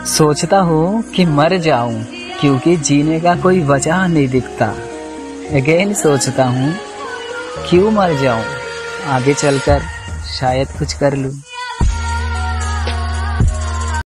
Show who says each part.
Speaker 1: सोचता हूँ कि मर जाऊं क्योंकि जीने का कोई वजह नहीं दिखता। अगेन सोचता हूँ क्यों मर जाऊं, आगे चलकर शायद कुछ कर लूं।